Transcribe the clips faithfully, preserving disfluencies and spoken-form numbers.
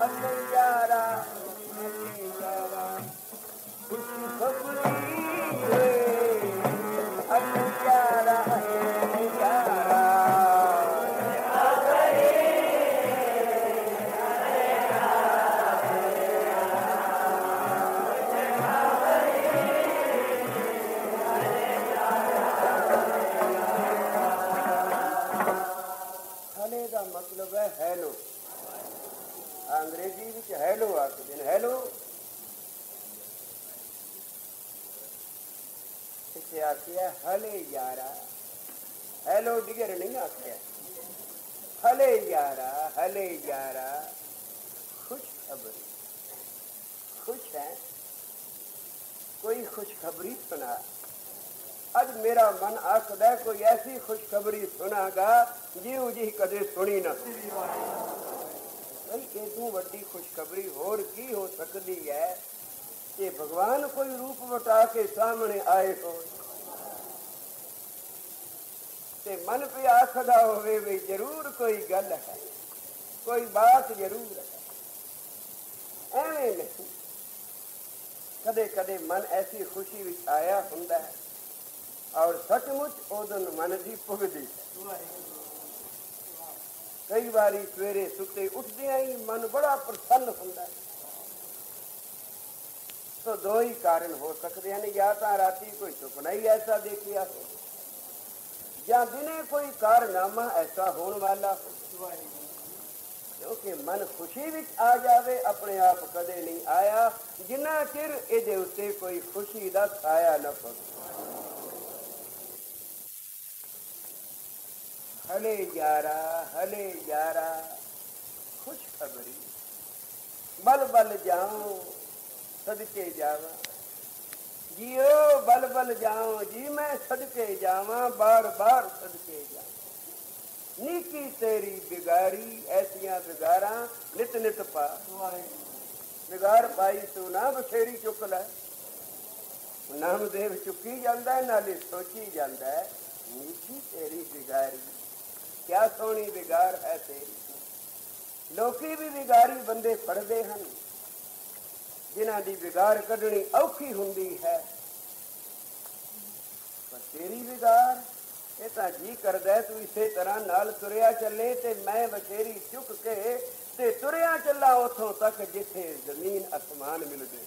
हले यारा हले यारा खुशी खबरी हले यारा हले यारा हले का मतलब है हेलो। अंग्रेजी विच हेलो आखदे ने हेलो इसे आखिया हले यारा हेलो डिगर नहीं आखिया हले यारा हले यारा खुश खबरी खुश है कोई खुशखबरी सुना। अज मेरा मन आखदा कोई ऐसी खुशखबरी सुनागा जिहू जी कदे सुनी ना। एदू वड्डी खुशखबरी होर की हो सकती है कि भगवान कोई रूप वटा के सामने आए हो ते मन पे आखदा होवे भी जरूर कोई गल है कोई बात जरूर है। एवें नहीं कदे कदे मन ऐसी खुशी विच आया हुंदा है और सचमुच ओदन मन दी पुगदी है। कई बारी सवेरे सुते उठदियां ही मन बड़ा प्रसन्न होता है। तो दो ही कारण हो सकते हैं, या तो राती कोई सुपना ही ऐसा देखिया हो या दिने कोई कारनामा ऐसा होने वाला हो। क्योंकि मन खुशी विच आ जावे अपने आप कदे नहीं आया जिन्ना चिर इहदे उत्ते कोई खुशी दा साया न पवे। हले यारा हले यारा खुशखबरी बल बल जाऊं सदके जावा जियो बल बल जाऊं जी मैं सदके जावा बार बार सदके जाऊं। नीकी तेरी बिगारी ऐसियां बिगारा नित नित पा बिगार पाई तू ना बथेरी चुक लै। नामदेव चुकी जांदा नाले सोची जांदा है नीकी तेरी बिगारी क्या सोहनी बिगार है तेरी। लोकी भी बिगारी बंदे फड़दे हन जिन्हां दी बिगार कढनी औखी हुंदी है पर तेरी बिगार ये तां जी करदा तू इसे तरह नाल तुरिया चले ते मैं बछेरी चुक के ते तुरिया चला उथों तक जिथे जमीन आसमान मिलदे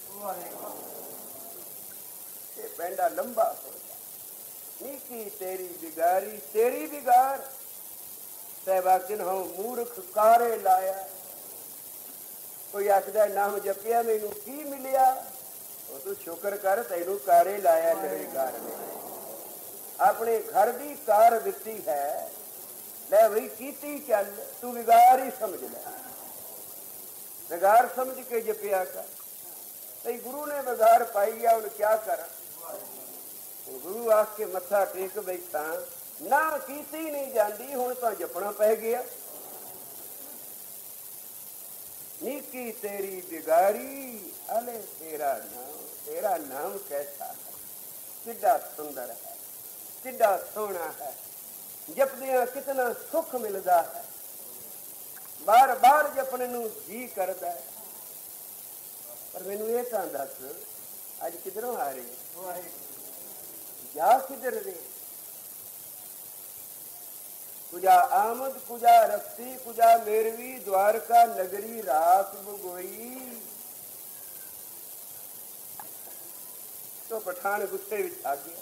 ते पैंडा लंबा हो जा। नीकी तेरी बिगारी तेरी बिगार सहबा किन्हों मूर्ख कारे लाया। कोई आखदा नाम जपिया मैनू की मिलिया वो तू शुक्र कर तैनू कारे लाया तेरे कार ने। अपने घर की कार दिती है ले बई कीती चल तू बिगार ही समझ ले बिगार समझ के जपिया कर। तई गुरु ने बिगार पाई है उन्हें क्या करा। गुरु आख के मत्था टेक बैठा ना कीती नहीं जाती हुण तो जपना पै गया। नीकी तेरी बिगारी अले तेरा नाम तेरा नाम कैसा है किड्डा सुंदर है किड्डा सोहना है जपदियां कितना सुख मिलता है बार बार जपने नूं जी करता है। पर मैनू ये तां दस अज किधरों आ रही जा किधर रे। कुजा आमद कुजा रफ्ती कुजा मेरवी द्वारका नगरी रात बगोई। तो पठान गुस्से विच आ गया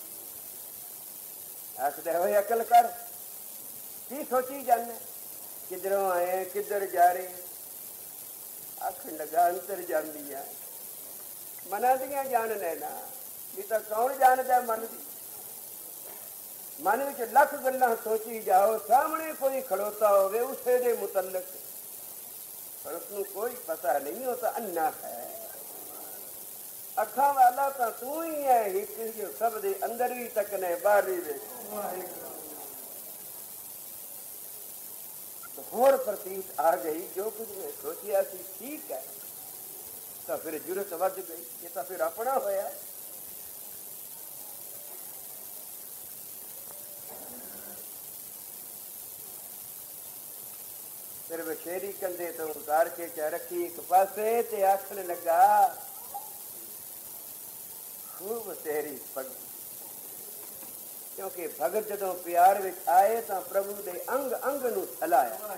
आखदा होए अकल कर की सोची जाने किधरों आए किधर जा रहे। आखन लगा अंतर जानी है मना दियां जान नैना भी तो कौन जानदा मन दी। मन विच लख गल्लां सोची जाओ सामने कोई खड़ोता होवे उसे दे मुतल्लक पर उसनूं कोई पता नहीं होता अन्ना है। अखां वाला तो तू ही है हिक जो सब दे अंदर भी तकने बाहर भी वे तो होर प्रतीत आ गई जो कुछ मैं सोचिया सी ठीक है तो फिर जुरत वध गई ये तो फिर अपना होया। फिर बछेरी कंधे तो उतार के च रखी एक पासे ते आखन लगा खूब तेरी पग। क्योंकि भगत जदों प्यार विच आए तो प्रभु दे अंग अंग नूं थलाया।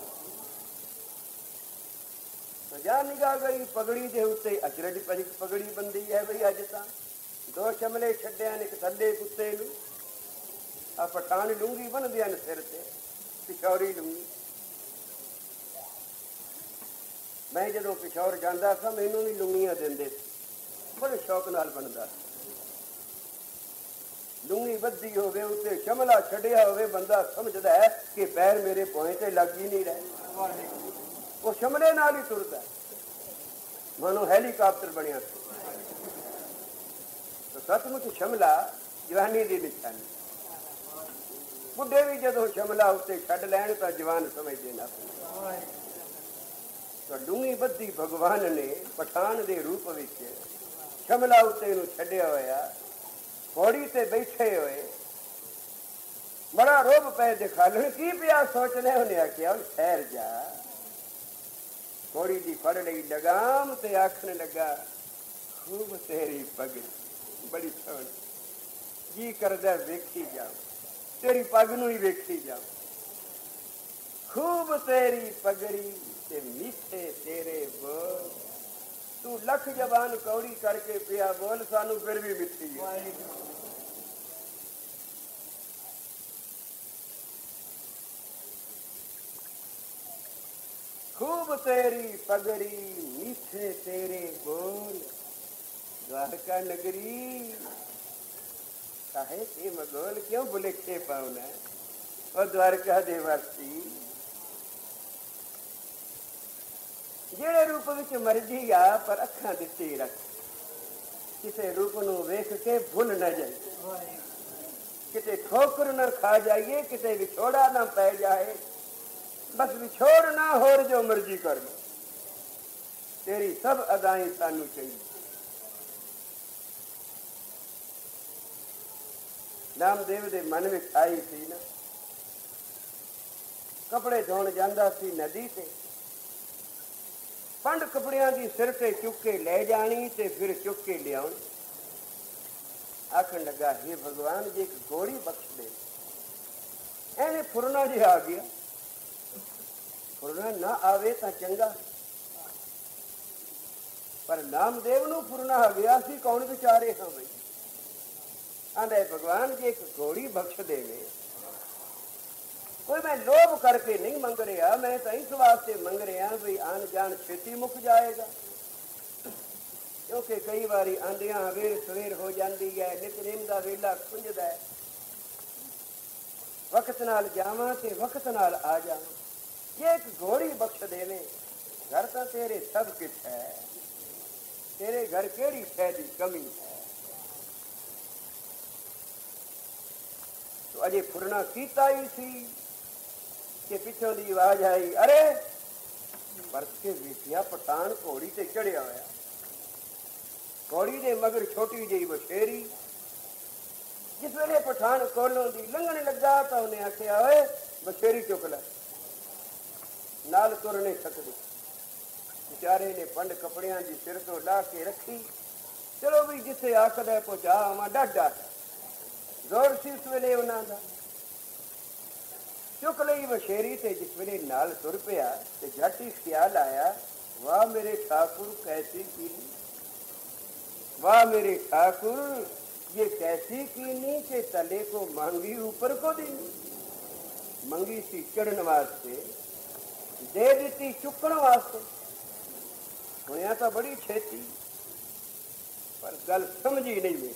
तो जा निगाह गई पगड़ी दे उत्ते अचरज पगड़ी बंदी है बई अज तां दो शमले छड्डिया ने, एक थल्ले कुत्ते नूं आ पठान लुंगी बन्नदियां ने सिर ते पिछौरी लुंगी। मैं जदों पिछौर जांदा था मैनूं भी लुंगियां दिंदे बड़े शौक नाल बनदा। लुंगी बद्धी होवे उत्ते शमला छड्डिया होवे बंदा समझदा है कि पैर मेरे भौं ते लग ही नहीं रहे, वो शमले नाल ही तुरदा मानो हैलीकाप्टर बनिया। तो सचमुच शमला जवानी की निशानी। बुढ़े भी जदों शमला उत्ते छड्ड लैण तां जवान समझदे ना। तो लुंगी बद्धी भगवान ने पठान दे रूप विच शमला उत्ते नूं छड्डिया होया, घोड़ी ते बैठे हुए बड़ा रोब पै दिखालन की पिया सोचने। उन्हें आख्या ठहर जा। घोड़ी दी फड़ लई लगाम ते आखन लगा खूब तेरी पग बड़ी सोहनी, जी करदा वेखी जाओ तेरी पग नूं ही वेखी जाओ। खूब तेरी पगड़ी ते मीठे तेरे बोल, तू लख जबान कौड़ी करके पिया बोल सानू फिर भी मिठी है। खूब तेरी पगड़ी मीठे तेरे बोल, द्वारका नगरी काहे ते मगोल क्यों बुलेखे पाउना। और द्वारका देवासी जेड़े रूप विच मर्जी आ पर अखां दित्ती रख, किसे रूप नूं वेख के भुल न जाए, किते ठोकर न खा जाइए, किते विछोड़ा न पै जाए। बस विछोड़ ना होर जो मर्जी कर लो, तेरी सब अदाएं सानू चाहिए। नामदेव दे मन में आई थी ना, कपड़े धोण जांदा सी नदी ते, पंड कपड़ियां दी सिर ते चुक के ले जानी ते फिर चुक के ले आउणी। आखन लगा हे भगवान जी एक घोड़ी बख्श दे। एने फुरना जी आ गया, फुरना ना आवे तो चंगा, पर नामदेव नूं फुरना आ गया सी कौन विचारे हाँ बई। आंदे भगवान जी एक घोड़ी बख्श देवे, कोई मैं लोभ करके नहीं मंग रहा, मैं तो इस वास्ते मंग रहा भी आन जान छेती मुक जाएगा। क्योंकि कई बारी आंदिया वेर सवेर हो जाती है, नितनेम का वेला खुंजदा है, वक्त नाल जावां ते वक्त नाल आ जावां। ये एक घोड़ी बख्श देवे, घर तो तेरे सब कुछ है, तेरे घर केड़ी शै दी कमी है। तो अजे फुरना कीता ही सी कि पिछों दी आवाज आई, अरे बरस के वेखिया पठान घोड़ी ते चढ़िया होया। घोड़ी दे मगर छोटी जी बछेरी। जिस वेले पठान कोलों दी लंघन लगा तो उन्हें आख्या ओए बछेरी चुक लै, नाल तुर नहीं सकती। बेचारे ने पंड कपड़ियां की सिर तो ला के रखी, चलो भी जिथे आखदा पहुंचा आवा, डाडा जोर सी उस वेले उन्हां दा। चुक लई बछेरी ते जिस वेले नाल तुर पिया ते झट ही ख्याल आया, वाह मेरे ठाकुर कैसी कीनी, वाह मेरे ठाकुर ये कैसी कीनी के तले को मांगी ऊपर को दी। मंगी सी चढ़न वास्ते, दे दी चुकण वास्ते। सुनिया तो बड़ी छेती, पर गल समझी नहीं मेरी।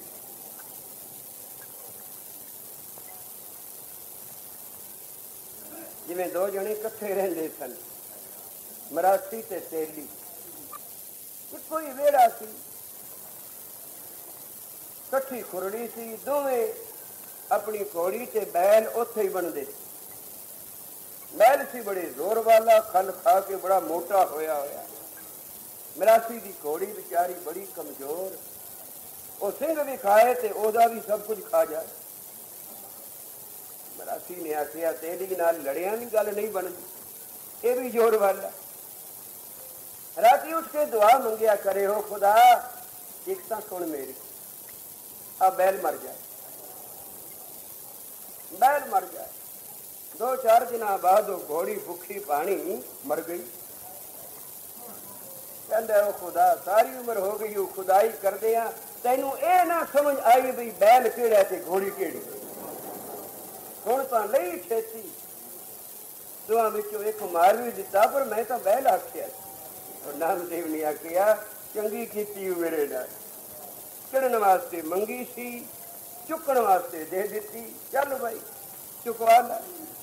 जिवें दो जने कट्ठे रहंदे सन, मरासी ते तेली, इक्को ही वेड़ा सी, कट्ठी खुरड़ी सी, दोवें अपनी घोड़ी ते बैल उत्थे ही बनदे। बैल सी बड़े जोर वाला, खल खा के बड़ा मोटा होया होया। मरासी की घोड़ी बेचारी बड़ी कमजोर, वो सिंह भी खाए ते ओदा भी सब कुछ खा जाए। मरासी ने आखिया तेली नाल लड़िया भी गल नहीं बनती, ये भी जोर वाला। राती उठ के दुआ मंगिया करे हो खुदा एक ता सुन मेरी, अब बैल मर जाए, बैल मर जाए। दो चार दिन बाद वो घोड़ी भूखी पानी मर गई। कहते हो खुदा सारी उम्र हो गई खुदाई कर दिया, तेनू ये ना समझ आई भी बैल केड़ा ते घोड़ी केड़ी। हुण तां लई खेती दुआ विचों एक मार भी दिता, पर मैं तो बैल आखिया। नामदेव ने आखिया चंगी कीती मेरे नाल, चढ़न वास्ते मंगी सी, चुकण वास्ते दे दी, चल भाई चुकवा ला।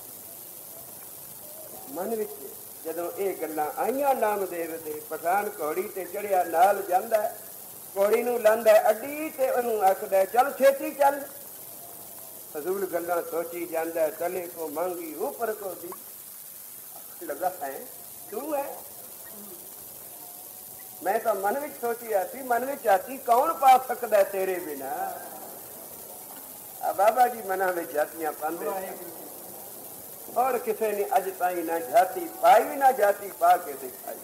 मन विच जदों ये गल्लां आईयां नामदेव दे, पठान घोड़ी ते चढ़िया नाल जांदा, घोड़ी नूं लांदा अड्डी ते ओनूं आखदा चल छेती चल। फजूल गल्लां सोची जांदा, तले को मांगी ऊपर को दी। लगा है तू है, मैं तो मन विच सोची आती, मन विच आती कौन पा सकदा तेरे बिना। आ बाबा जी मना में जातियां पांदे और किसी ने अज ताई ना जाति पाई ना जाति पा के दिखाई,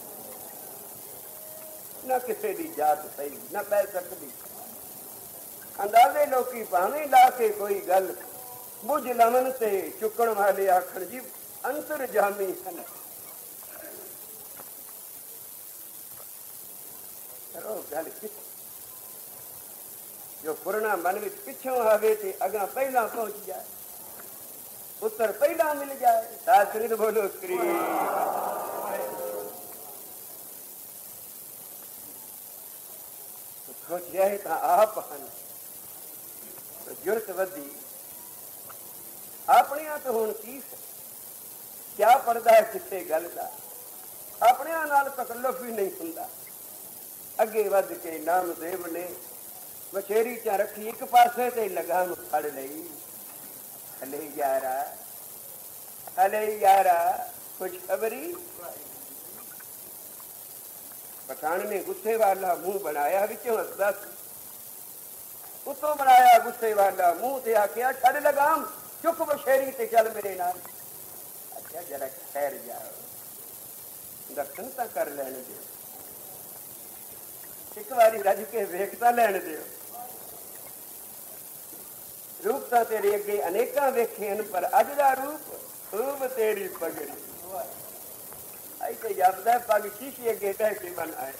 ना किसी की जात सही ना पै सकती। अंदाजे लोकी भावे ला के कोई गल बुझ लवन से चुकण वाले आखण जी अंतर जामी हन। गल जो पुराना मन में पिछों आवे ते अगा पहला पहुंच जाए, उत्तर पहला मिल जाए। सासरीर बोलो श्री सोच जाए तो आप हन तो जुरत वधी अपने तो हुण की क्या पड़ता है किसी गल का, अपने नाल तकल्लुफ भी नहीं हुंदा। अगे वध के नामदेव ने बछेरी चा रखी एक पासे ते लगाम फड़ लई। हले यारा हले यारा खुशखबरी। पठान ने गुस्से वाला मुंह बनाया, विचों हसदा, उतों बनाया गुस्से वाला मुंह ते आखिया छड़ लगाम, चुक बछेरी ते चल मेरे नाल। अच्छा जरा ठहर जाओ, दर्शन तां कर लैण दे, एक बारी रज के वेखता लैण दिओ। रूप तो तेरे अगे अनेका वेखे हैं, पर अज दा रूप खूब तेरी पगड़ी। आई तो जापदा पग शीशी अगे कह के बन आए।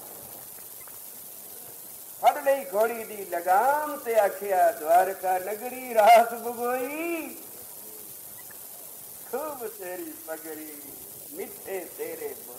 फड़ लई घोड़ी दी लगाम ते आखिया द्वारका नगरी रास बुगोई, खूब तेरी पगड़ी मिठे तेरे बोल।